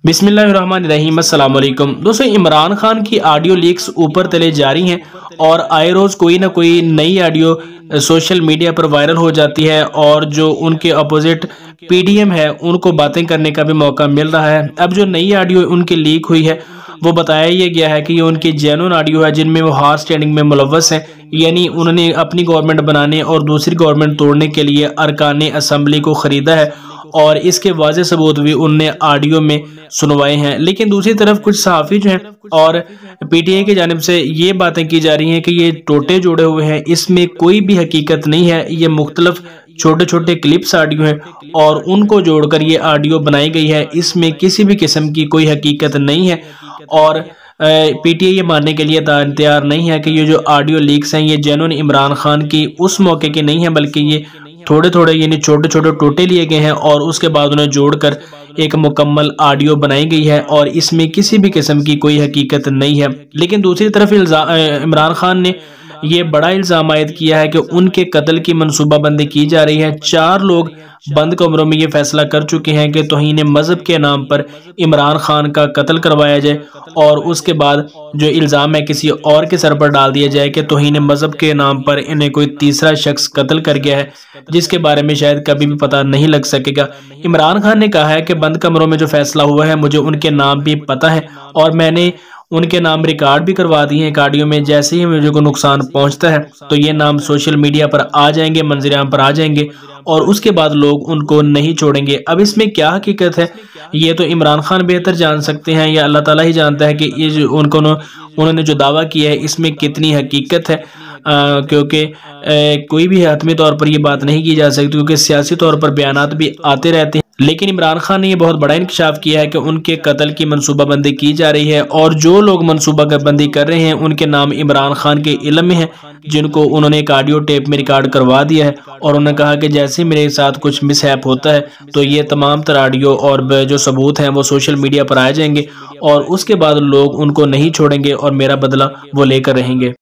बिस्मिल्लाहिर्रहमानिर्रहीम। अस्सलाम वालेकुम दोस्तों, इमरान खान की ऑडियो लीक्स ऊपर तले जारी हैं और आए रोज़ कोई ना कोई नई ऑडियो सोशल मीडिया पर वायरल हो जाती है और जो उनके अपोजिट पीडीएम है उनको बातें करने का भी मौका मिल रहा है। अब जो नई ऑडियो उनकी लीक हुई है वो बताया ये गया है कि ये उनकी जेन्युइन ऑडियो है जिनमें वो हॉर्स ट्रेडिंग में मुलव्वस हैं, यानी उन्होंने अपनी गवर्नमेंट बनाने और दूसरी गवर्नमेंट तोड़ने के लिए अरकान असम्बली को ख़रीदा है और इसके वाज़ेह सबूत भी उनने ऑडियो में सुनवाए हैं। लेकिन दूसरी तरफ कुछ सहाफ़ी जो हैं और पीटीआई की जानिब से ये बातें की जा रही हैं कि ये टोटे जोड़े हुए हैं, इसमें कोई भी हकीकत नहीं है, ये मुख्तलिफ छोटे छोटे क्लिप्स ऑडियो हैं और उनको जोड़कर ये ऑडियो बनाई गई है, इसमें किसी भी किस्म की कोई हकीकत नहीं है। और पीटीआई ये मानने के लिए तैयार नहीं है कि ये जो ऑडियो लीक्स हैं ये जेन्युइन इमरान खान की उस मौके की नहीं है, बल्कि ये थोड़े थोड़े यानी छोटे छोटे टोटे लिए गए हैं और उसके बाद उन्हें जोड़कर एक मुकम्मल ऑडियो बनाई गई है और इसमें किसी भी किस्म की कोई हकीकत नहीं है। लेकिन दूसरी तरफ इमरान खान ने ये बड़ा इल्ज़ाम आयद किया है कि उनके कत्ल की मनसूबाबंदी की जा रही है। 4 लोग बंद कमरों में ये फैसला कर चुके हैं कि तौहीन मजहब के नाम पर इमरान खान का कत्ल करवाया जाए और उसके बाद जो इल्ज़ाम है किसी और के सर पर डाल दिया जाए कि तौहीन मजहब के नाम पर इन्हें कोई तीसरा शख्स कत्ल कर गया है, जिसके बारे में शायद कभी भी पता नहीं लग सकेगा। इमरान खान ने कहा है कि बंद कमरों में जो फैसला हुआ है मुझे उनके नाम भी पता है और मैंने उनके नाम रिकॉर्ड भी करवा दिए हैं ऑडियो में। जैसे ही मुझे को नुकसान पहुंचता है तो ये नाम सोशल मीडिया पर आ जाएंगे, मंजर-ए-आम पर आ जाएंगे और उसके बाद लोग उनको नहीं छोड़ेंगे। अब इसमें क्या हकीकत है ये तो इमरान खान बेहतर जान सकते हैं या अल्लाह ताला ही जानता है कि ये जो उन्होंने जो दावा किया है इसमें कितनी हकीकत है, क्योंकि कोई भी हतमी तौर पर ये बात नहीं की जा सकती क्योंकि सियासी तौर पर बयानात भी आते रहते हैं। लेकिन इमरान खान ने ये बहुत बड़ा इंकशाफ किया है कि उनके कत्ल की मनसूबाबंदी की जा रही है और जो लोग मनसूबाबंदी कर रहे हैं उनके नाम इमरान खान के इल्म में है, जिनको उन्होंने एक ऑडियो टेप में रिकॉर्ड करवा दिया है और उन्होंने कहा कि जैसे मेरे साथ कुछ मिसहैप होता है तो ये तमाम तर ऑडियो और जो सबूत हैं वो सोशल मीडिया पर आ जाएंगे और उसके बाद लोग उनको नहीं छोड़ेंगे और मेरा बदला वो लेकर रहेंगे।